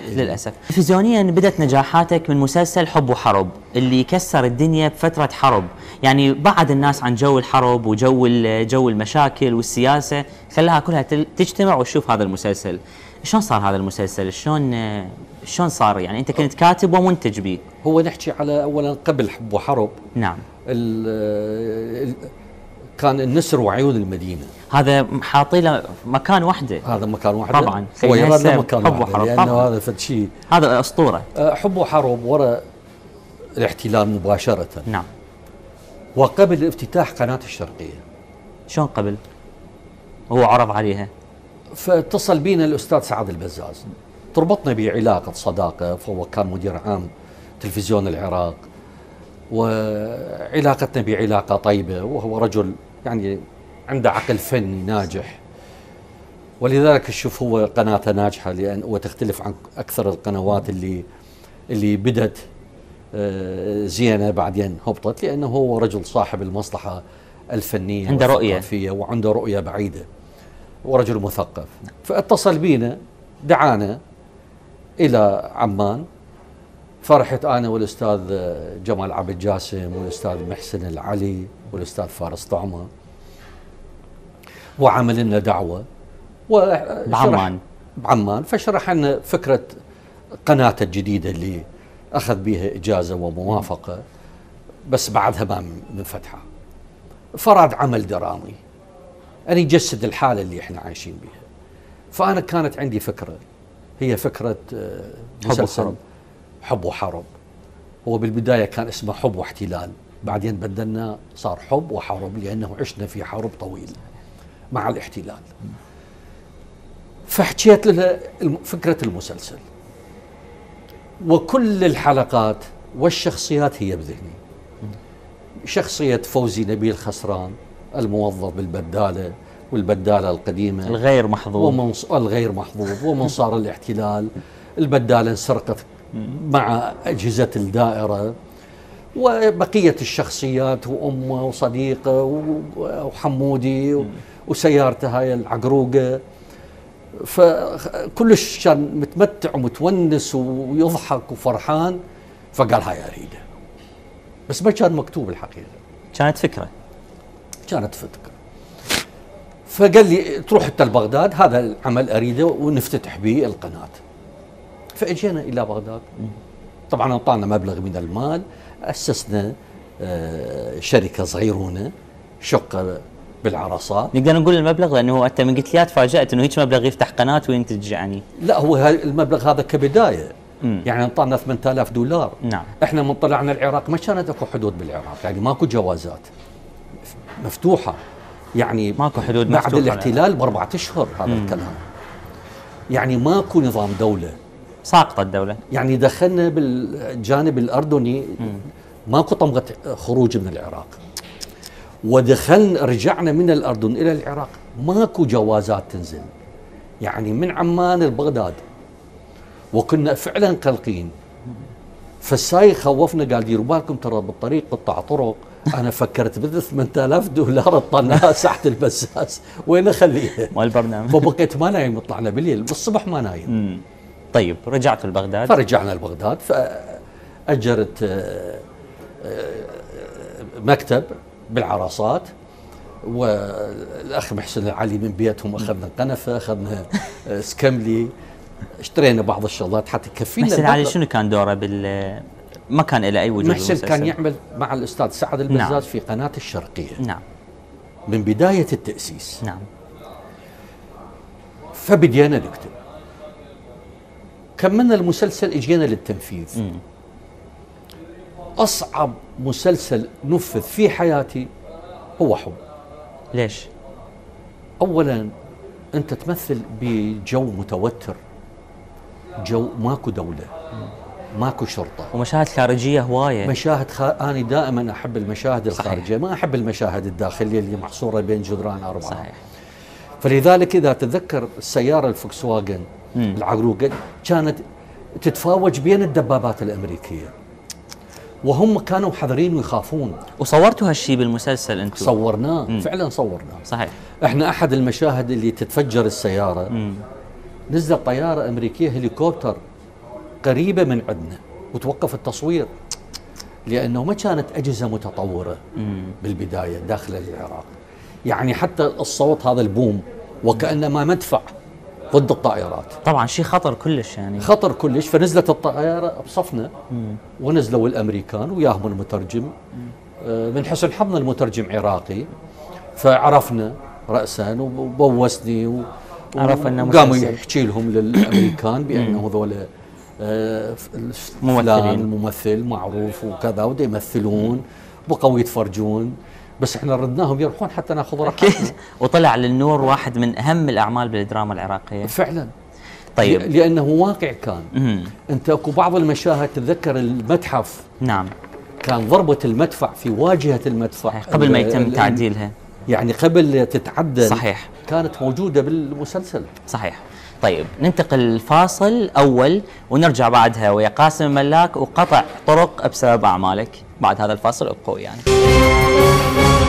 للاسف. تلفزيونيا بدت نجاحاتك من مسلسل حب وحرب اللي كسر الدنيا بفتره حرب، يعني بعد الناس عن جو الحرب وجو جو المشاكل والسياسه، خلاها كلها تجتمع وتشوف هذا المسلسل. شلون صار هذا المسلسل؟ شلون صار؟ يعني انت كنت كاتب ومنتج به. هو نحكي على اولا قبل حب وحرب. نعم. كان النسر وعيون المدينه، هذا حاطين له مكان وحده. هذا مكان وحده طبعا. هو يراد له مكان حب وحده لانه طبعاً. هذا فد شيء، هذا اسطوره. حب وحرب وراء الاحتلال مباشره. نعم. وقبل افتتاح قناه الشرقيه. شلون قبل؟ هو عرض عليها. فاتصل بينا الاستاذ سعد البزاز، تربطنا بعلاقه صداقه، فهو كان مدير عام تلفزيون العراق، وعلاقتنا بعلاقه طيبه، وهو رجل يعني عنده عقل فني ناجح، ولذلك شوف هو قناته ناجحه لان وتختلف عن اكثر القنوات اللي بدت زينه بعدين هبطت، لانه هو رجل صاحب المصلحه الفنيه عنده رؤيه وعنده رؤيه بعيده، ورجل مثقف. فاتصل بينا، دعانا الى عمان، فرحت انا والاستاذ جمال عبد جاسم والاستاذ محسن العلي والاستاذ فارس طعمه، وعمل لنا دعوه بعمان، فشرح لنا فكره قناته الجديده اللي اخذ بها اجازه وموافقه، بس بعدها ما من فتحه. فراد عمل درامي أن يجسد الحالة اللي احنا عايشين بها. فأنا كانت عندي فكرة، هي فكرة مسلسل حب وحرب. هو بالبداية كان اسمه حب واحتلال، بعدين بدلنا صار حب وحرب لأنه عشنا في حرب طويل مع الاحتلال. فحكيت لها فكرة المسلسل، وكل الحلقات والشخصيات هي بذهني. شخصية فوزي نبيل خسران، الموظف بالبدالة والبدالة القديمة الغير محظوظ، الغير محظوظ، ومنصار الاحتلال. البدالة انسرقت مع أجهزة الدائرة، وبقية الشخصيات وأمه وصديقه وحمودي وسيارته هاي العقروقة. فكلش كان متمتع ومتونس ويضحك وفرحان، فقال هاي أريده، بس ما كان مكتوب الحقيقة، كانت فكرة. فقال لي تروح انت لبغداد، هذا العمل اريده ونفتتح به القناه. فاجينا الى بغداد، طبعا اعطانا مبلغ من المال، اسسنا شركه صغيرونه، شقه بالعرصات. نقدر نقول المبلغ لانه انت من قلت لي تفاجات انه هيك مبلغ يفتح قناه وينتج يعني. لا، هو المبلغ هذا كبدايه، يعني انطانا $8000. نعم. احنا من طلعنا العراق ما كانت اكو حدود بالعراق، يعني ماكو جوازات مفتوحه، يعني ماكو حدود بعد مفتوحة الاحتلال ب4 أشهر هذا الكلام، يعني ماكو نظام دولة، ساقطة الدولة. يعني دخلنا بالجانب الأردني ماكو طمغة خروج من العراق، ودخلنا رجعنا من الأردن إلى العراق ماكو جوازات تنزل، يعني من عمان لبغداد، وكنا فعلا قلقين. فالسايق خوفنا، قال ديروا بالكم ترى بالطريق قطع طرق. أنا فكرت بدل $8000 الطناها ساحة البزاز، وين أخليها؟ والبرنامج. فبقيت ما نايم، طلعنا بالليل، بالصبح ما نايم. طيب رجعت لبغداد؟ فرجعنا لبغداد، فأجرت مكتب بالعرصات، والأخ محسن العلي من بيتهم أخذنا قنفة، أخذنا سكملي، اشترينا بعض الشغلات حتى يكفينا. محسن العلي شنو كان دوره ما كان له اي وجود؟ محسن كان يعمل مع الاستاذ سعد البزاز. نعم. في قناه الشرقيه. نعم. من بدايه التاسيس. نعم. فبدينا نكتب، كملنا المسلسل، اجينا للتنفيذ. اصعب مسلسل نفذ في حياتي هو حب. ليش؟ اولا انت تمثل بجو متوتر، جو ماكو دوله، ماكو شرطه، ومشاهد خارجيه هوايه. انا دائما احب المشاهد الخارجيه، ما احب المشاهد الداخليه اللي محصوره بين جدران 4. صحيح. فلذلك اذا تتذكر السياره الفوكس واجن العقروقه كانت تتفاوج بين الدبابات الامريكيه، وهم كانوا حذرين ويخافون. وصورتوا هالشيء بالمسلسل انتم؟ صورناه. فعلا صورناه. صحيح. احنا احد المشاهد اللي تتفجر السياره، نزل طياره امريكيه هليكوبتر قريبة من عندنا وتوقف التصوير، لأنه ما كانت أجهزة متطورة بالبداية داخل العراق. يعني حتى الصوت هذا البوم وكأنما مدفع ضد الطائرات، طبعا شيء خطر كلش يعني، خطر كلش. فنزلت الطائرة بصفنا ونزلوا الأمريكان وياهم المترجم. من حسن حظنا المترجم عراقي، فعرفنا رأسا وبوسني عرف انه وقاموا مسلسل. يحكي لهم للأمريكان بأنه هذول فلان الممثل معروف وكذا ودا يمثلون، بقوا يتفرجون، بس احنا ردناهم يروحون حتى ناخذ راحتنا. وطلع للنور واحد من اهم الاعمال بالدراما العراقيه فعلا. طيب لانه واقع كان. انت اكو بعض المشاهد تتذكر المتحف، نعم، كان ضربة المدفع في واجهة المدفع قبل ما يتم تعديلها، يعني قبل تتعدل، صحيح، كانت موجودة بالمسلسل. صحيح. طيب ننتقل فاصل أول ونرجع بعدها ويا قاسم الملاك وقطع طرق بسبب أعمالك. بعد هذا الفاصل ابقوا يعني.